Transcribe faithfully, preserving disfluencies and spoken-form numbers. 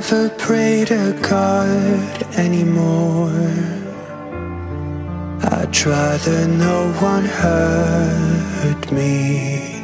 never pray to God anymore. I'd rather no one hurt me.